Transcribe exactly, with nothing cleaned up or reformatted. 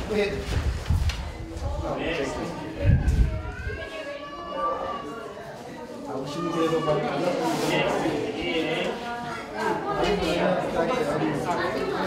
ahead. I wish you could get it over.